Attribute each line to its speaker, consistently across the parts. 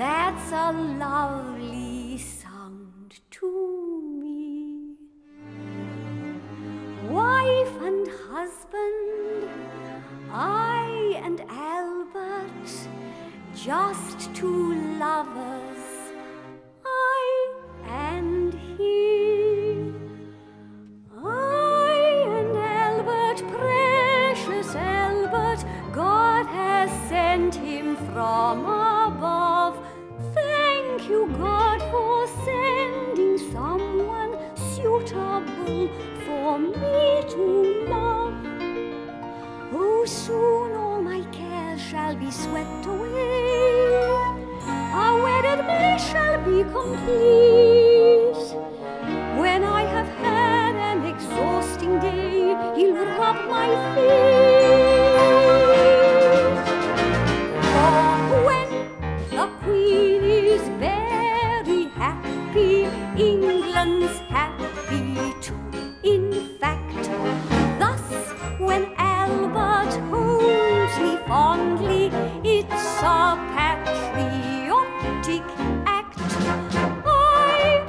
Speaker 1: That's a lovely sound to me. Wife and husband, I and Albert, just two lovers, I and he. I and Albert, precious Albert, God has sent him from above. Thank you, God, for sending someone suitable for me to love. Oh, soon all my cares shall be swept away. Our wedded bliss shall be complete. When I have had an exhausting day, he'll rub my feet. For when the Queen is very happy, England's happy too. In fact, thus when Albert holds me fondly, it's a patriotic act. I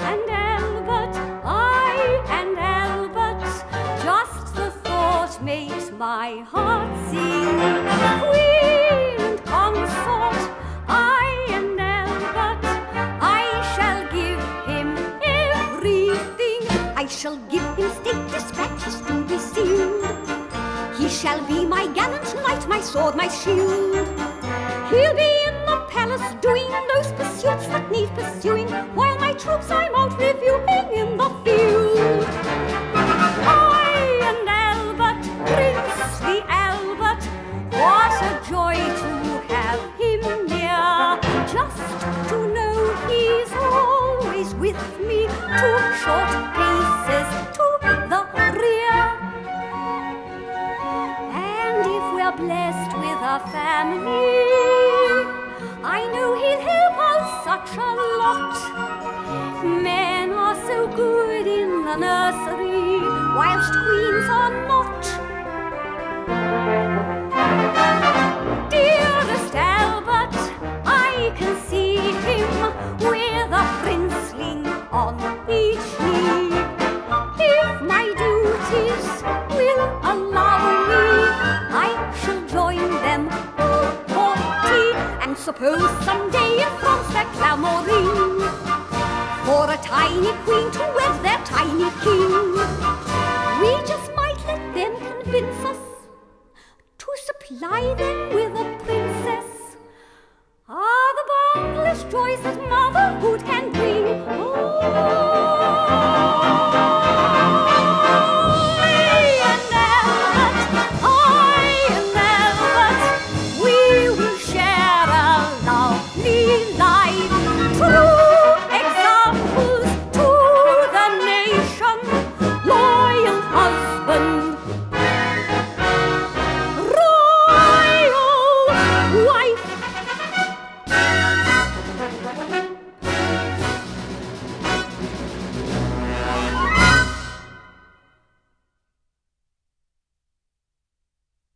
Speaker 1: and Albert, just the thought makes my heart sing. Queen and consort, I and Albert, I shall give him everything. I shall give him state dispatches to be sealed. He shall be my gallant knight, my sword, my shield. He'll be in the palace doing those pursuits that need pursuing, while my troops I'm out reviewing in the field. I and Albert, princely Albert, what a joy to have him near. Just to know he's always with me, 2 short paces to the rear. And if we're blessed with a family, I know he'll help us such a lot. Men are so good in the nursery, whilst queens are not. Dearest Albert, I can see him with a princeling on each knee. If my duties will allow me, I shall join them all for tea. And suppose someday in France they're clamouring for a tiny queen to wed their tiny king.